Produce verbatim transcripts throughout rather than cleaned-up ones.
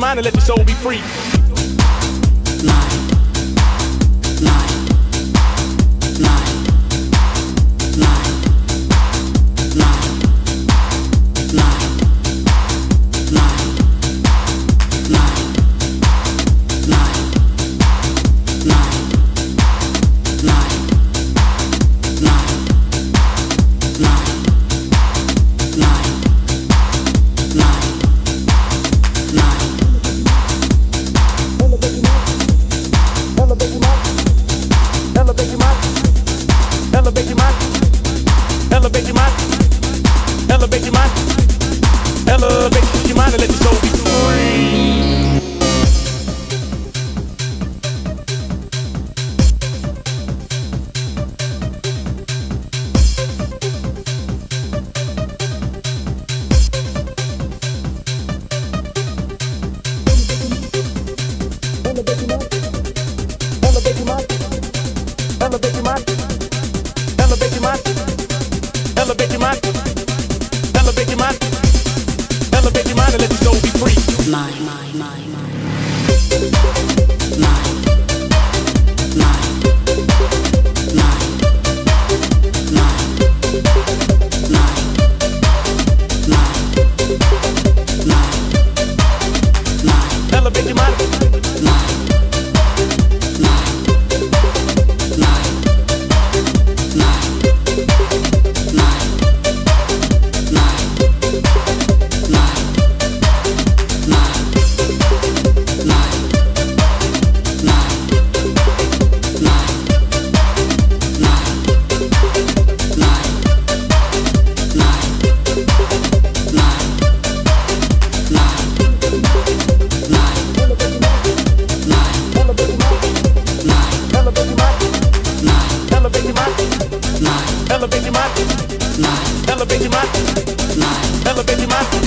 mind and let your soul be free. Mind, mind, mind, mind, mind, mind, mind, mind, mind, mind, mind, mind, mind, mind, mind, mind. Elevate your mind, elevate your mind, elevate your mind, elevate your mind, elevate your mind, elevate your mind and let your soul be free. Elevate your mind, elevate your mind, elevate your mind, elevate your mind, elevate your mind, elevate your mind and let your soul be free. Mind, mind, mind, mind, mind, mind, mind, mind, mind, mind, mind, mind. Elevate your mind, mind. Elevate your mind, elevate your mind, elevate your mind.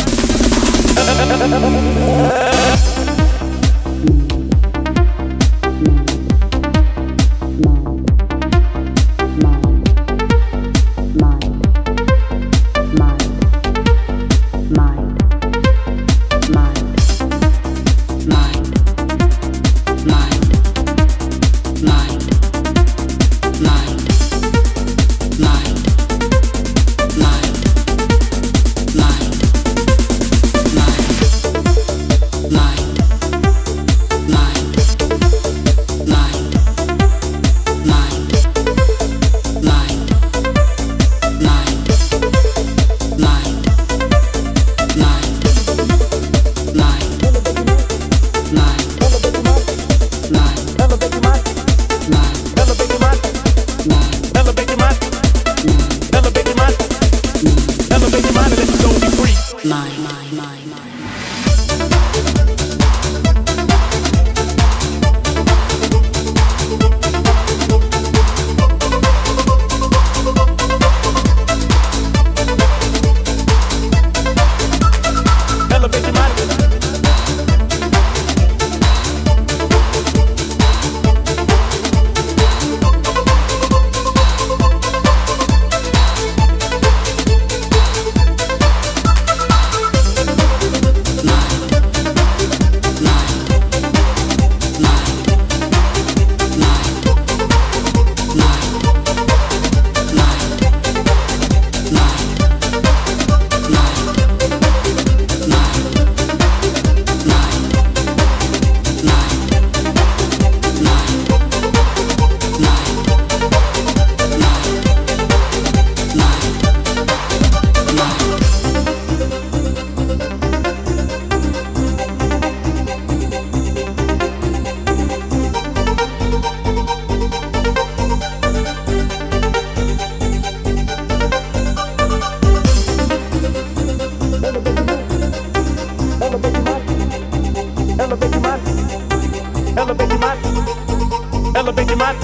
Elevate your mind,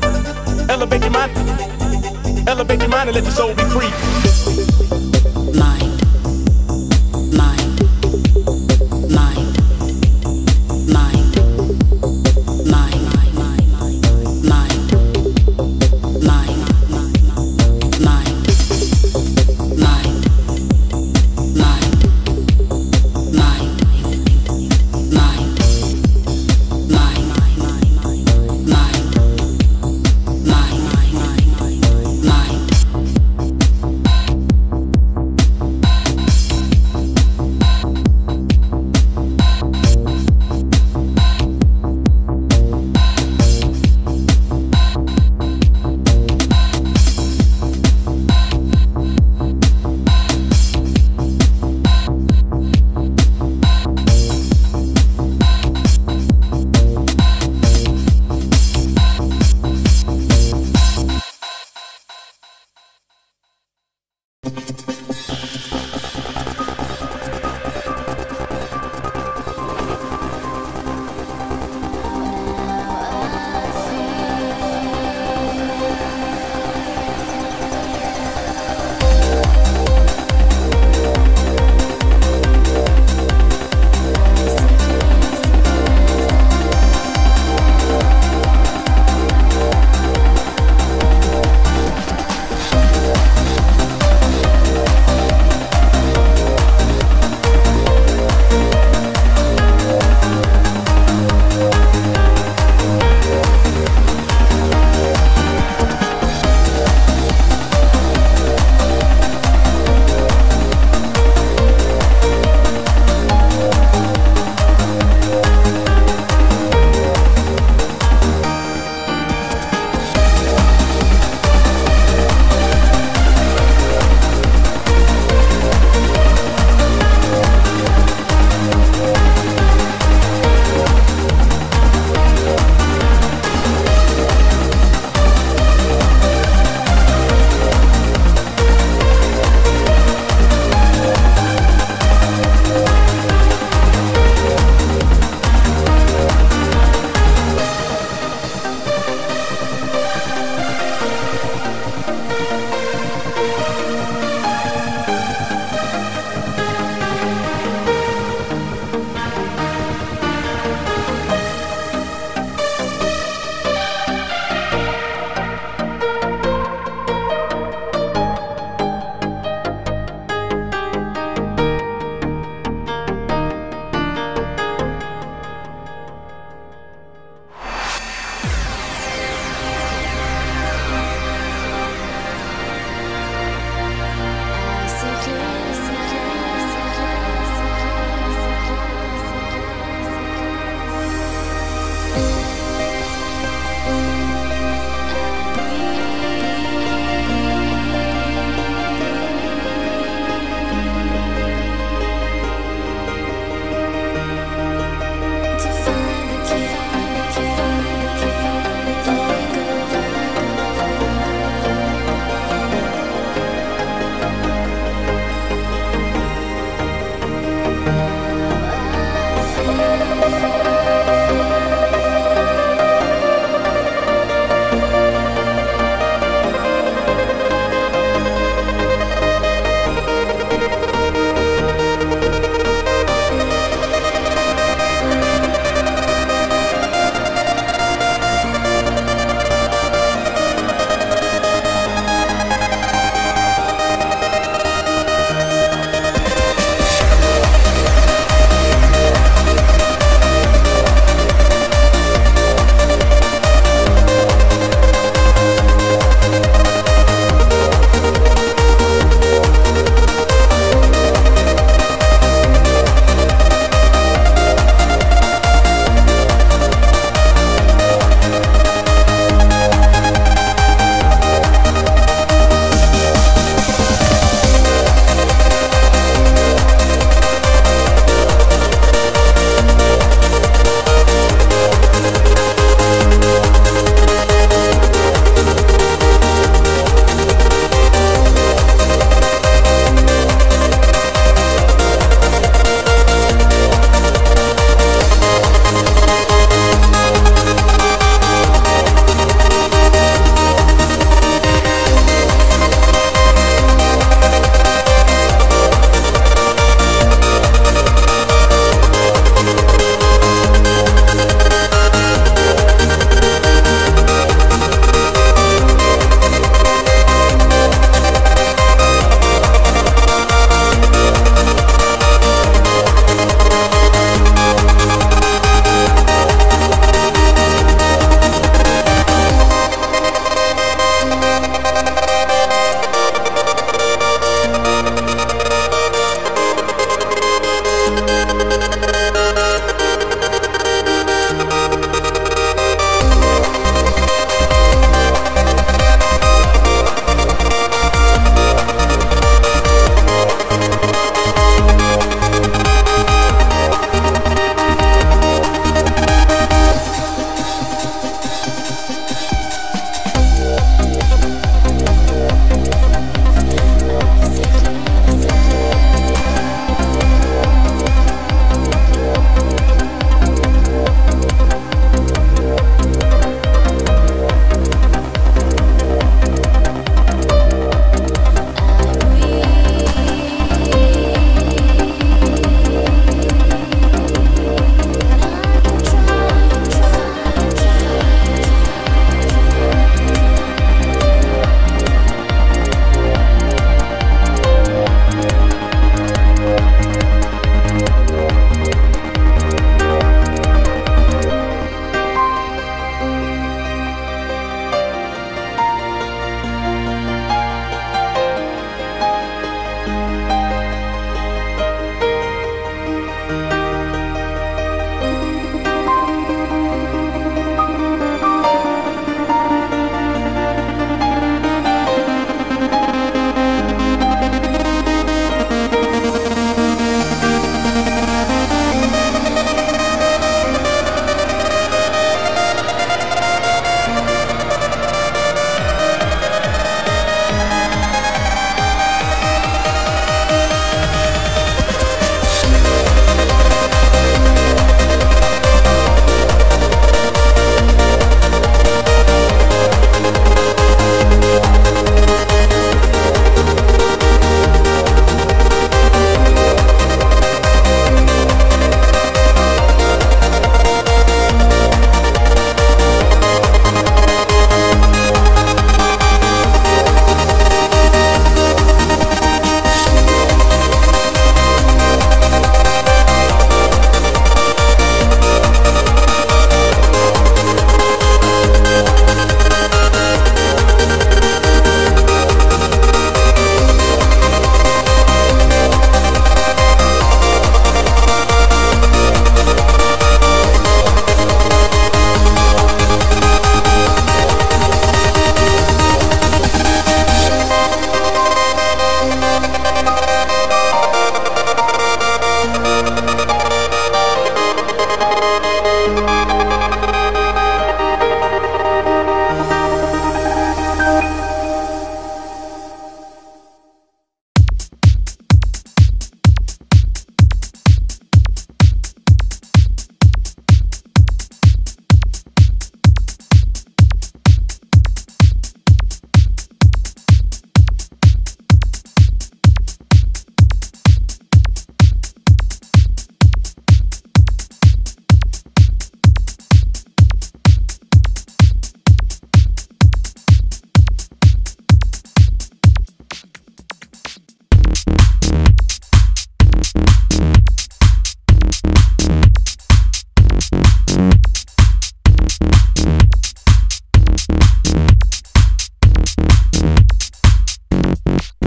elevate your mind, elevate your mind and let your soul be free. Mind, mind, mind, mind, mind, mind, mind, mind, mind, mind, mind, mind, mind.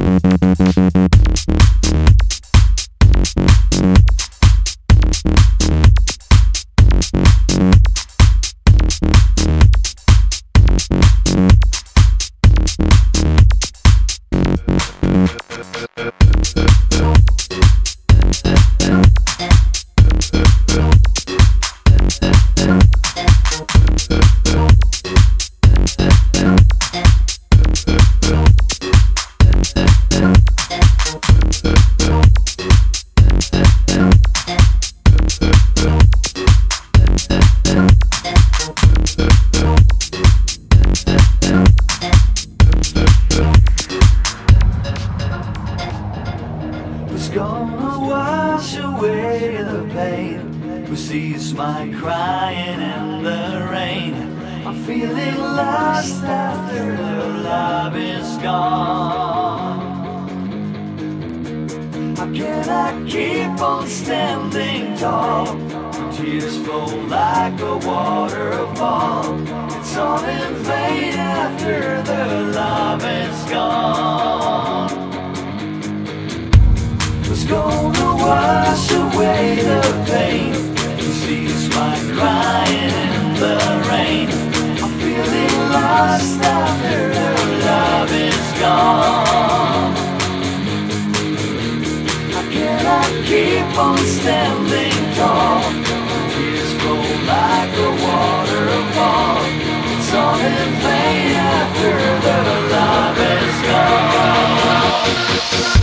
It's gonna wash away the pain, will cease my crying in the rain. I'm feeling lost after the love is gone. How can I keep on standing tall? Tears flow like a waterfall. It's all in vain after the love is gone. It's gonna wash away the pain, to cease my crying in the rain. I'm feeling lost after the love is gone. How can I keep on standing tall? Tears flow like a waterfall. It's all in vain after the love is gone.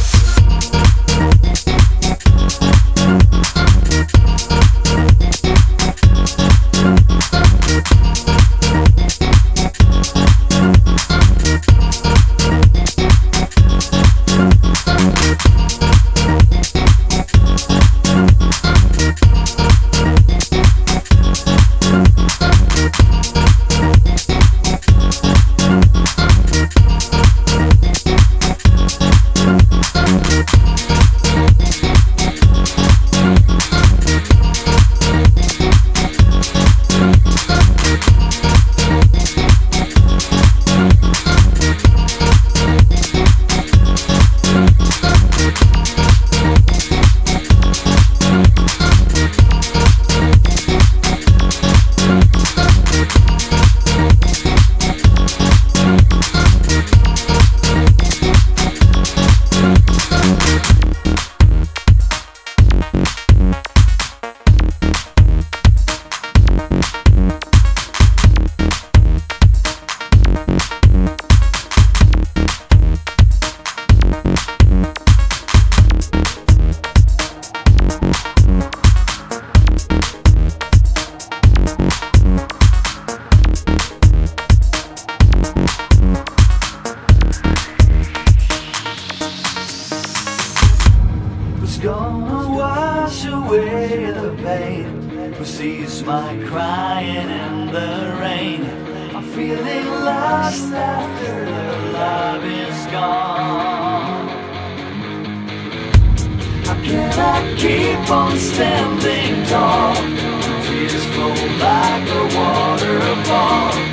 It's gonna wash away the pain, will cease my crying in the rain. I'm feeling lost after the love is gone. How can I keep on standing tall? Tears flow like a waterfall.